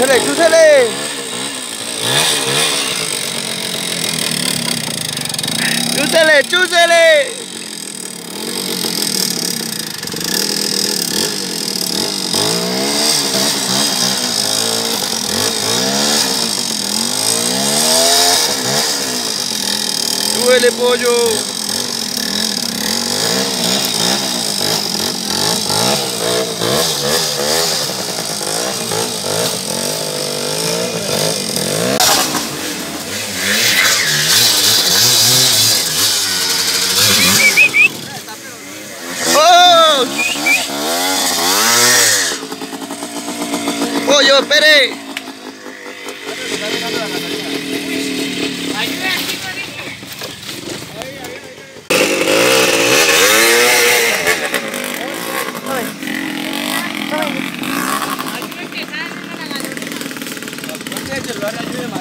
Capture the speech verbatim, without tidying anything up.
chúsele, chúsele. Chúsele, chúsele. Súbele, pollo. ¡Oh! ¡Pollo, espere! Ayuda que sale una la gasolina.